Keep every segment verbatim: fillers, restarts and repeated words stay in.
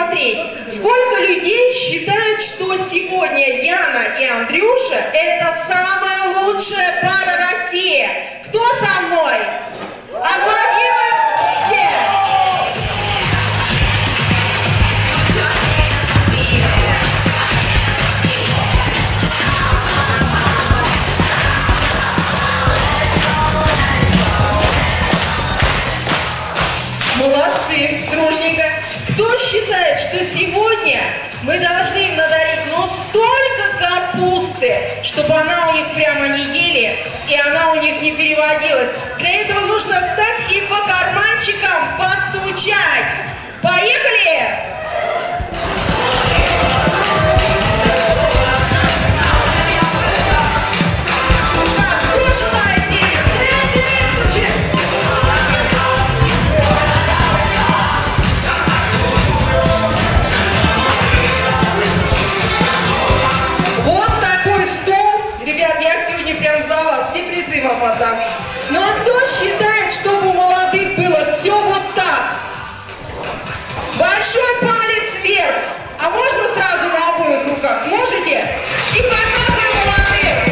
посмотреть, сколько людей считают, что сегодня Яна и Андрюша – это самая лучшая пара России. Кто со мной? Аплодируем все! Молодцы, дружненько. Кто считает, что сегодня мы должны им надарить ну столько капусты, чтобы она у них прямо не ели и она у них не переводилась? Для этого нужно встать и по карманчикам постучать. Поехали! Вам отдам. Ну а кто считает, чтобы у молодых было все вот так? Большой палец вверх. А можно сразу на обоих руках? Сможете? И показываем молодых.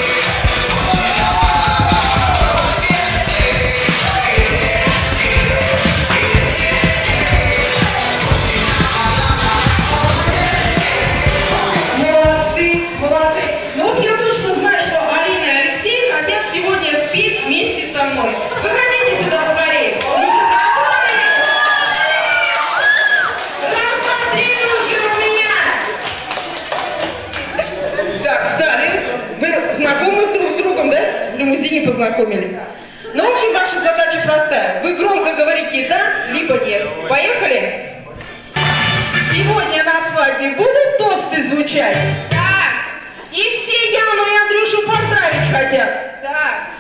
Молодцы, молодцы. Ну вот я точно знаю, что Алина и Алексей хотят сегодня спеть вместе со мной. Выходите сюда скорее. Ну что, готовы? Рассмотрели уже у меня. Так, встали. Вы знакомы друг с другом, да? В лимузине познакомились. Ну, в общем, ваша задача простая. Вы громко говорите «да», либо «нет». Поехали? Сегодня на свадьбе будут тосты звучать? Да. И все Яну и Андрюшу поздравить хотят? Да.